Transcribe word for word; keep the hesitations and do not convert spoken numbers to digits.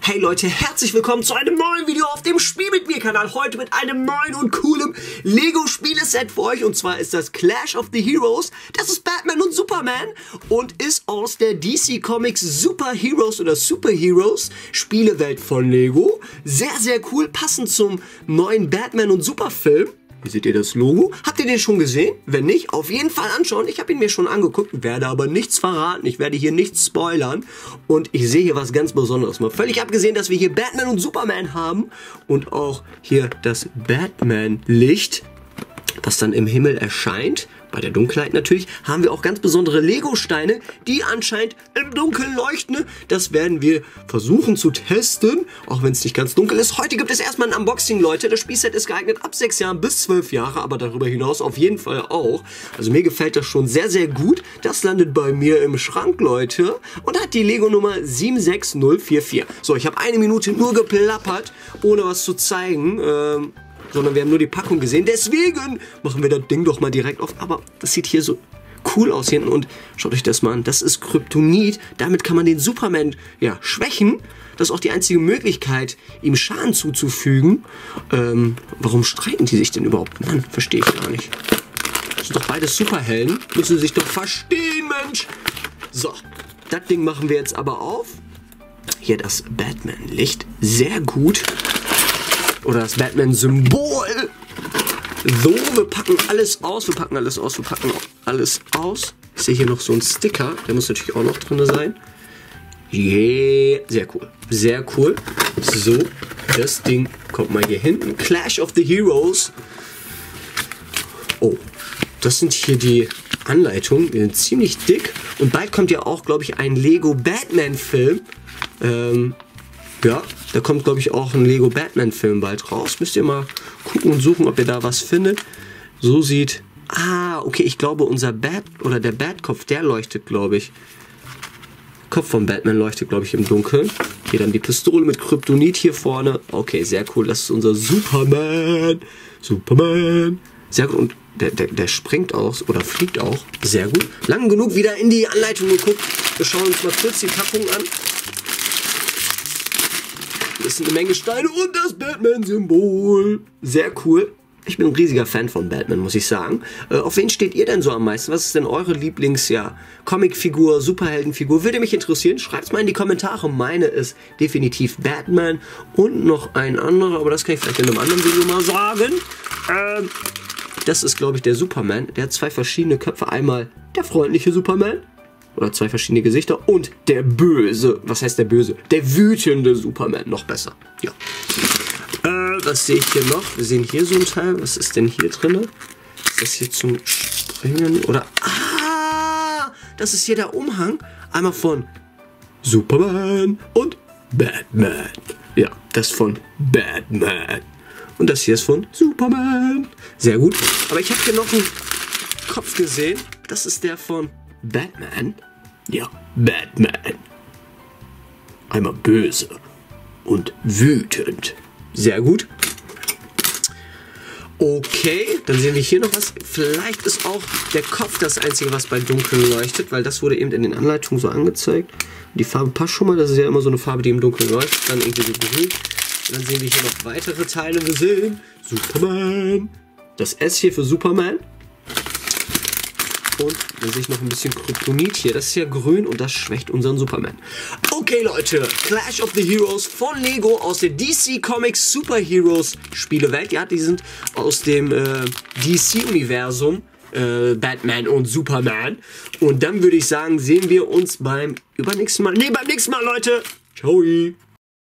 Hey Leute, herzlich willkommen zu einem neuen Video auf dem Spiel mit mir Kanal. Heute mit einem neuen und coolen Lego Spieleset für euch. Und zwar ist das Clash of the Heroes. Das ist Batman und Superman und ist aus der D C Comics Superheroes oder Superheroes Spielewelt von Lego. Sehr, sehr cool, passend zum neuen Batman und Superfilm. Hier seht ihr das Logo. Habt ihr den schon gesehen? Wenn nicht, auf jeden Fall anschauen. Ich habe ihn mir schon angeguckt, werde aber nichts verraten. Ich werde hier nichts spoilern. Und ich sehe hier was ganz Besonderes. Mal völlig abgesehen, dass wir hier Batman und Superman haben. Und auch hier das Batman-Licht, das dann im Himmel erscheint. Bei der Dunkelheit natürlich haben wir auch ganz besondere Lego-Steine, die anscheinend im Dunkeln leuchten. Das werden wir versuchen zu testen, auch wenn es nicht ganz dunkel ist. Heute gibt es erstmal ein Unboxing, Leute. Das Spielset ist geeignet ab sechs Jahren bis zwölf Jahre, aber darüber hinaus auf jeden Fall auch. Also mir gefällt das schon sehr, sehr gut. Das landet bei mir im Schrank, Leute, und hat die Lego-Nummer sieben sechs null vier vier. So, ich habe eine Minute nur geplappert, ohne was zu zeigen. Ähm... sondern wir haben nur die Packung gesehen. Deswegen machen wir das Ding doch mal direkt auf. Aber das sieht hier so cool aus hinten. Und schaut euch das mal an. Das ist Kryptonit. Damit kann man den Superman ja, schwächen. Das ist auch die einzige Möglichkeit, ihm Schaden zuzufügen. Ähm, warum streiten die sich denn überhaupt? Mann, verstehe ich gar nicht. Das sind doch beides Superhelden. Müssen sich doch verstehen, Mensch. So, das Ding machen wir jetzt aber auf. Hier das Batman-Licht. Sehr gut. Oder das Batman-Symbol. So, wir packen alles aus. Wir packen alles aus. Wir packen alles aus. Ich sehe hier noch so einen Sticker. Der muss natürlich auch noch drin sein. Yeah. Sehr cool. Sehr cool. So, das Ding kommt mal hier hinten. Clash of the Heroes. Oh, das sind hier die Anleitungen. Die sind ziemlich dick. Und bald kommt ja auch, glaube ich, ein Lego Batman-Film. Ähm... Ja, da kommt, glaube ich, auch ein Lego Batman-Film bald raus. Müsst ihr mal gucken und suchen, ob ihr da was findet. So sieht... Ah, okay, ich glaube, unser Bat... Oder der Batkopf, der leuchtet, glaube ich. Kopf von Batman leuchtet, glaube ich, im Dunkeln. Hier dann die Pistole mit Kryptonit hier vorne. Okay, sehr cool. Das ist unser Superman. Superman. Sehr gut. Und der, der, der springt auch oder fliegt auch. Sehr gut. Lang genug wieder in die Anleitung geguckt. Wir schauen uns mal kurz die Packung an. Das sind eine Menge Steine und das Batman-Symbol. Sehr cool. Ich bin ein riesiger Fan von Batman, muss ich sagen. Äh, auf wen steht ihr denn so am meisten? Was ist denn eure Lieblings-, ja, Comicfigur, Superheldenfigur? Würde mich interessieren. Schreibt es mal in die Kommentare. Meine ist definitiv Batman und noch ein anderer, aber das kann ich vielleicht in einem anderen Video mal sagen. Ähm, das ist, glaube ich, der Superman. Der hat zwei verschiedene Köpfe. Einmal der freundliche Superman. Oder zwei verschiedene Gesichter. Und der böse. Was heißt der böse? Der wütende Superman. Noch besser. Ja. Äh, was sehe ich hier noch? Wir sehen hier so ein Teil. Was ist denn hier drin? Ist das hier zum Springen? Oder... Ah! Das ist hier der Umhang. Einmal von Superman und Batman. Ja, das von Batman. Und das hier ist von Superman. Sehr gut. Aber ich habe hier noch einen Kopf gesehen. Das ist der von... Batman? Ja, Batman. Einmal böse und wütend. Sehr gut. Okay, dann sehen wir hier noch was. Vielleicht ist auch der Kopf das Einzige, was bei Dunkeln leuchtet, weil das wurde eben in den Anleitungen so angezeigt. Die Farbe passt schon mal, das ist ja immer so eine Farbe, die im Dunkeln leuchtet. Dann irgendwie so grün. Und dann sehen wir hier noch weitere Teile. Wir sehen Superman. Das S hier für Superman. Und dann sehe ich noch ein bisschen Kryptonit hier. Das ist ja grün und das schwächt unseren Superman. Okay, Leute. Clash of the Heroes von Lego aus der D C Comics Superheroes Spielewelt. Ja, die sind aus dem äh, D C-Universum. Äh, Batman und Superman. Und dann würde ich sagen, sehen wir uns beim übernächsten Mal. Nee, beim nächsten Mal, Leute. Ciao.